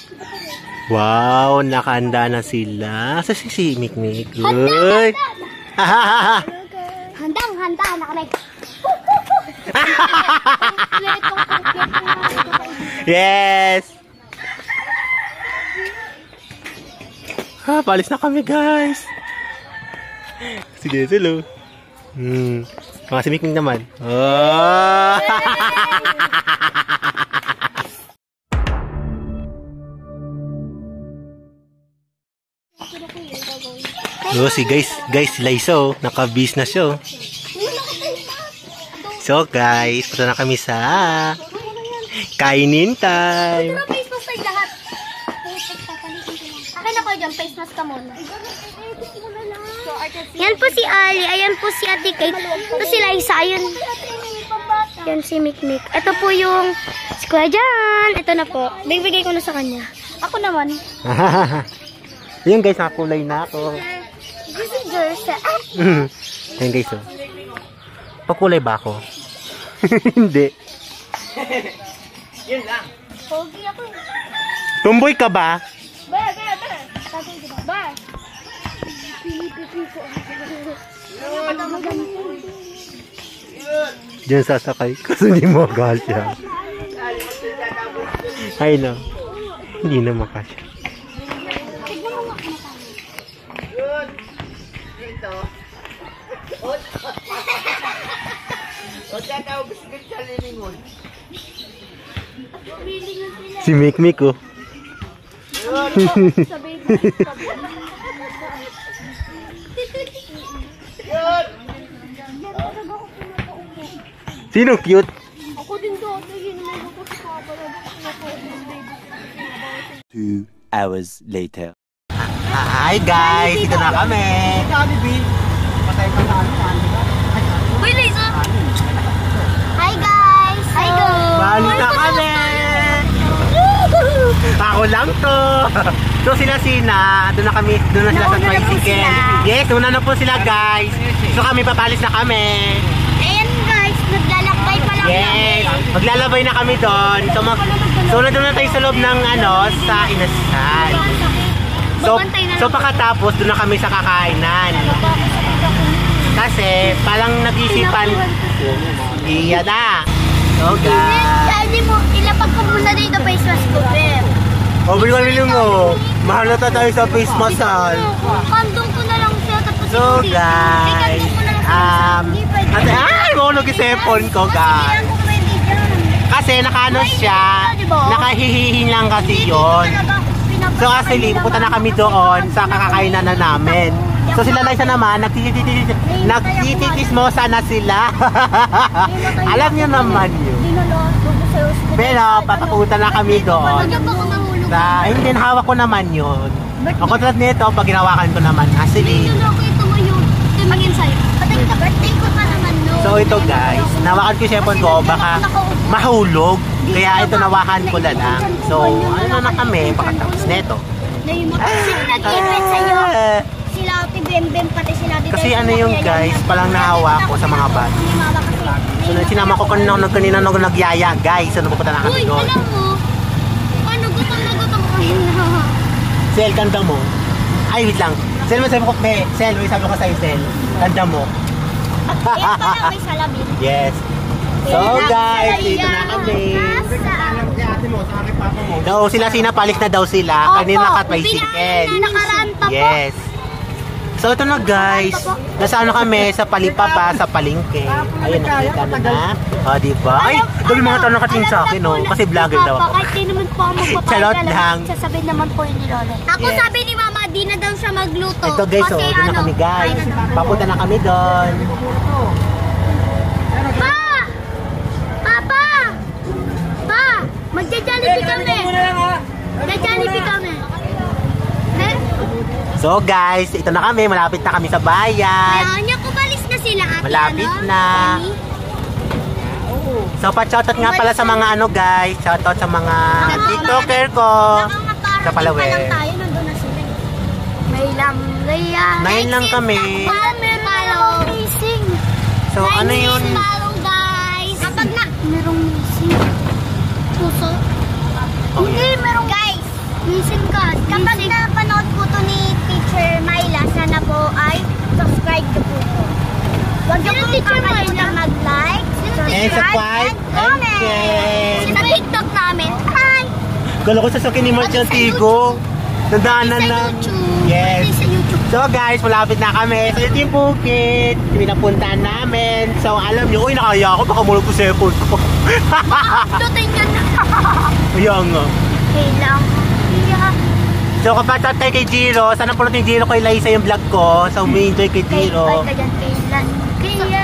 Wow, nakahanda na sila. Sa si Mikmik. Good. Handang-handa na kami. Yes. Palis na kami, guys. Si Denzel, mga si Mikmik naman. Oh. Oh, si guys sila iso, naka-bis na siya. So guys, punta na kami sa kainin time. Face mask tayo lahat. Akin ako dyan, face mask ka muna. Yan po si Ali, ayan po si Ate Kate. Ito si Liza, ayun. Yan si Mikmik. Ito po yung si Kuya Jan. Ito na po. Bibigay ko na sa kanya. Ako naman. Yan guys, nakakulay na ako. This is Jersey. Yan guys, oh. Pakulay ba ako? Hindi. Yun lang. Pogi ako. Tumboy ka ba? Ba. Ba. Diyan sasakay kasi hindi mo makasya. Ay no. Hindi na makasya. Si Mikmik, oh. Sino cute? Ako din dati, hinimay ko sa papa. 2 hours later. Hi guys, dito na kami. Uy, Liza! Hi guys! Hi guys! Balik na kami! Ako lang to! So sila doon na sila sa tricycle. Yes, doon na po sila guys. So kami papalis na kami. Ayan guys, naglalakbay pa lang. Yes, maglalabay na kami doon. So nandun na tayo sa loob ng sa inasal. So pagkatapos doon na kami sa kakainan. Kasi parang nag-isipan. Iya na. So guys. Hindi mo, ilapag ko muna dito face mask ko, Beb. Bili mo. Mahal na tayo sa face mask. Kandong ko na lang siya. So guys. Ay, mahulog yung cellphone ko guys. Kasi nakaano siya. Nakahihihin lang kasi yun. So actually, pupunta na kami doon sa kakakainan na namin. So sila Liza naman, nagtititismosa na sila. Alam niyo naman yun. Pero papapunta na kami doon. Hindi, hawak ko naman yun. Ang kontrat nito, pag ginawakan ko naman, actually. So ito guys, nawakan ko yung cellphone ko, baka mahulog. Kaya ito nawakan ko na lang. So ano na kami, pagkatapos nito. Nag-event sa'yo. Sila Ate Bembem, pati sila Ate Kasi ano yung guys, palang nahawa ko sa mga bata. So sinama ko kanina nagyaya guys. Ano pupunta na kami doon? Uy, alam mo, ano gutom na kayo. Sel, kanda mo. Ay, wait lang. Sel, sabi ko sa'yo, Sel. Kanda mo. Yan pala may salamin. Yes. So guys, dito na kami. So sila sinapalik na daw sila. Kanina naka-tricycle. Yes. So ito na guys. Nasa ano kami sa Palipapa, sa Palengke. Ayun, nakita mo na. O, diba? Ay, dami mga tao nakatingin sa akin, no? Kasi vlogger daw ako. Kahit di naman po ako magpapayag. Charot lang. Sasabihin naman po yun ni Lola. Ako sabi ni Mama, di na daw siya magluto. Ito guys, oh, doon na kami guys. Papunta na kami doon. Pa! Papa! Pa! Magja-Jollibee kami. Magja-Jollibee kami. So guys, ito na kami. Malapit na kami sa bayan. Kaya kumalis na sila ate. Malapit na. So pa-shoutout nga pala sa mga ano guys. Shoutout sa mga TikToker ko. Sa Palawe. Ngayon lang kami. So ano yun? Guys. Kapag na merong missing puso. Hindi, merong guys. Huwag niyo pong kakalimutan na mag-like, And subscribe, and comment. Sa TikTok namin. Hi! Kala ko sasakin ni March yung Tigo. Nadaanan Sa na. YouTube. Yes. Sa YouTube. So guys, malapit na kami. So ito yung bukid. Pinapuntahan namin. So alam nyo, uy nakaya ako. Baka mulog ko sa airport ko. Tutin ka na. Ayan nga. Okay lang. Yeah. So kapag tayo kay Jiro, sana po natin Jiro kay Liza yung vlog ko. So umi-enjoy kay Jiro. Kaya dyan, kailan. Kaya.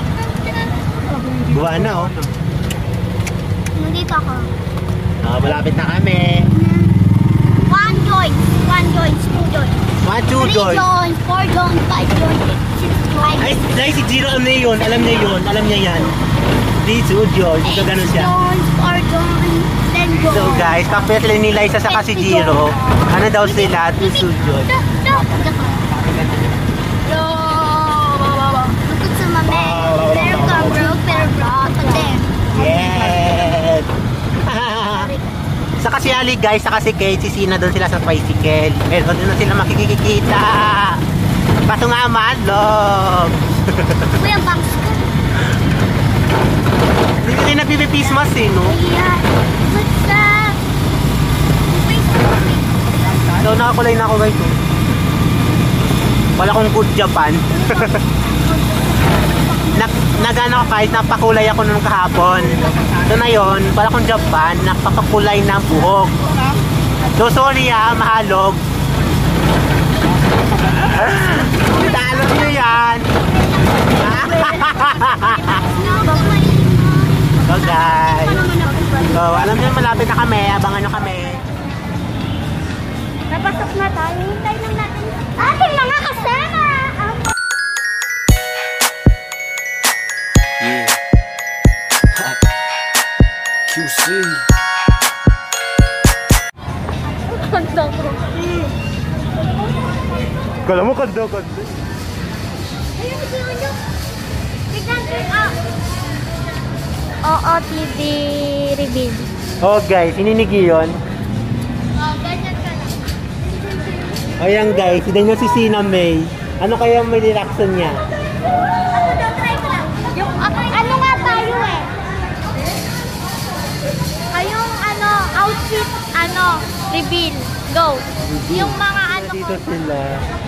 Buwa na oh. Nandito ako. Malapit na kami. 1 joints, 2 joints, 1, 2 3 joy. joints, 4 joints, 5 joints, 6 joints. Ay, dahil si Jiro alam niya yun. Alam niya yun. Alam niya yan. 3, 2 joy. Ito ganun siya. 4 joints, 10 joints. So guys, kapit sila ni Liza saka si Jiro. Ano daw sila? 2 joy. Lukot sa mame. Pero ka broke, pero broke. Yes! Saka si Ali guys, saka si Kate, si Sina doon sila sa tricycle. Pero doon na sila makikikita. Pato nga madlog. Kuya, box ko. Hindi rin nagpipismas eh, no? Yeah. What's up? So nakakulay na ako guys. Oh. Wala kong good Japan. Nagano ko kahit napakulay ako nung kahapon. So na yun, wala kong Japan, napapakulay na buhok. So sorry mahalog. Talo nyo yan. So guys. So alam nyo malapit na kami, abangan nyo kami. Napasok na tayo. Hintay lang natin ating mga kasama. Yeah. QC. Kanta ko. Kala mo kanda. Ayun, ayun. Tignan ko. Oo, TV reveal. Oh guys, ininigi yun. Oh, ganyan ka lang. Ayan guys, hindi nyo si Sina May. Ano kaya may reaction niya? Ako daw, try ko lang. Yung, ano nga tayo eh? Kayong outfit, reveal. Go. Yung mga Dito sila.